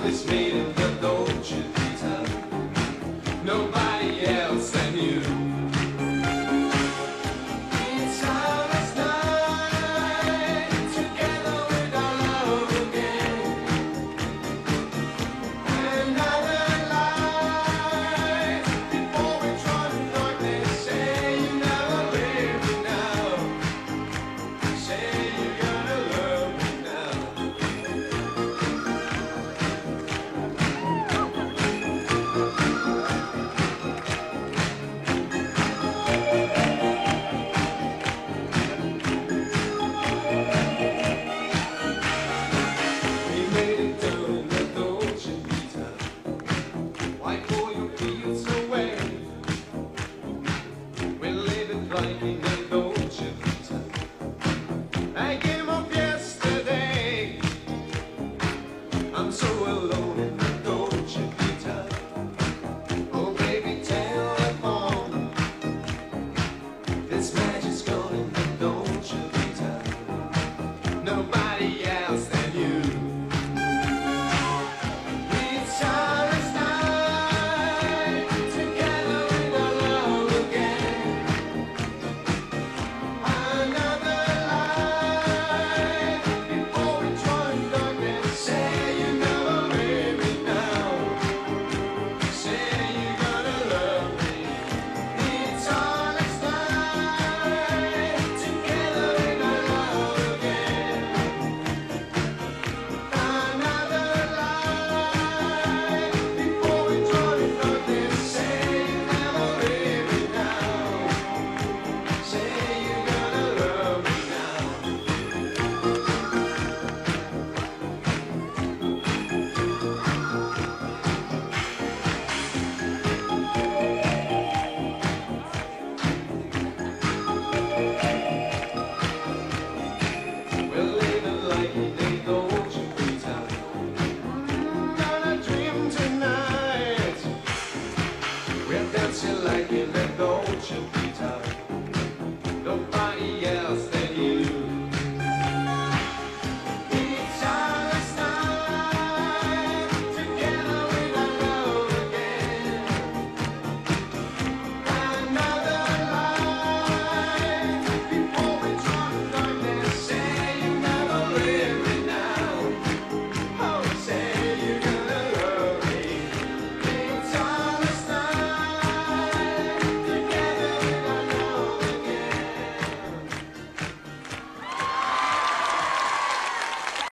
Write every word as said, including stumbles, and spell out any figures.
is made in the Dolce Vita. Nobody else than you. It's ours night, together with our love again. Another life before we trod in darkness. Say you never leave me now. Say you're gonna love me now. We made it down in the Dolce Vita. Why pour your fields away? We live it like in the Dolce Vita. I came up yesterday. I'm so alone.